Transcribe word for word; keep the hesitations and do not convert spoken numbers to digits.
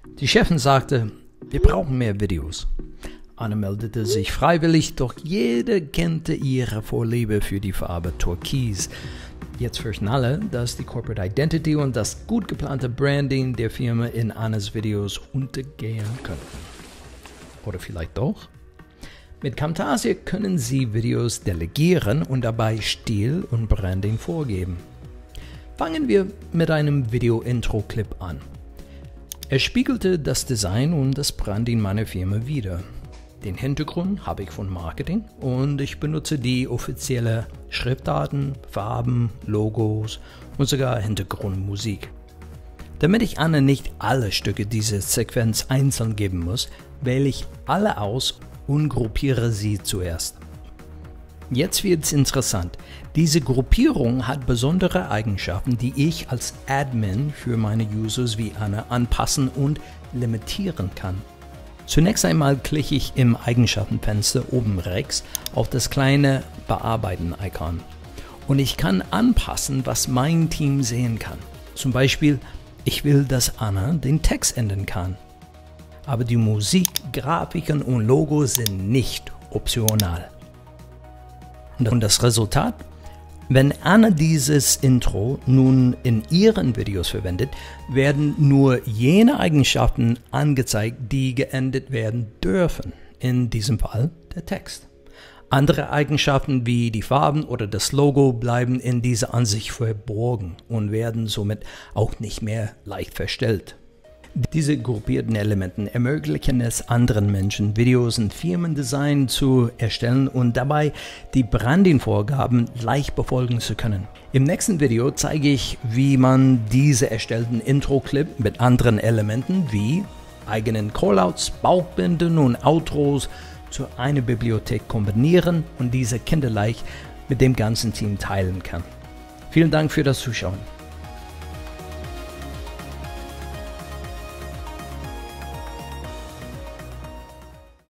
Die Chefin sagte, wir brauchen mehr Videos. Anna meldete sich freiwillig, doch jede kannte ihre Vorliebe für die Farbe Türkis. Jetzt fürchten alle, dass die Corporate Identity und das gut geplante Branding der Firma in Annas Videos untergehen könnten. Oder vielleicht doch? Mit Camtasia können Sie Videos delegieren und dabei Stil und Branding vorgeben. Fangen wir mit einem Video-Intro-Clip an. Er spiegelte das Design und das Branding meiner Firma wider. Den Hintergrund habe ich von Marketing und ich benutze die offizielle Schriftarten, Farben, Logos und sogar Hintergrundmusik. Damit ich Anna nicht alle Stücke dieser Sequenz einzeln geben muss, wähle ich alle aus und gruppiere sie zuerst. Jetzt wird es interessant. Diese Gruppierung hat besondere Eigenschaften, die ich als Admin für meine Users wie Anna anpassen und limitieren kann. Zunächst einmal klicke ich im Eigenschaftenfenster oben rechts auf das kleine Bearbeiten-Icon und ich kann anpassen, was mein Team sehen kann. Zum Beispiel, ich will, dass Anna den Text ändern kann. Aber die Musik, Grafiken und Logos sind nicht optional. Und das Resultat? Wenn Anna dieses Intro nun in ihren Videos verwendet, werden nur jene Eigenschaften angezeigt, die geändert werden dürfen, in diesem Fall der Text. Andere Eigenschaften wie die Farben oder das Logo bleiben in dieser Ansicht verborgen und werden somit auch nicht mehr leicht verstellt. Diese gruppierten Elemente ermöglichen es anderen Menschen, Videos und Firmendesign zu erstellen und dabei die Branding-Vorgaben leicht befolgen zu können. Im nächsten Video zeige ich, wie man diese erstellten Intro-Clip mit anderen Elementen wie eigenen Callouts, Bauchbinden und Outros zu einer Bibliothek kombinieren und diese kinderleicht mit dem ganzen Team teilen kann. Vielen Dank für das Zuschauen.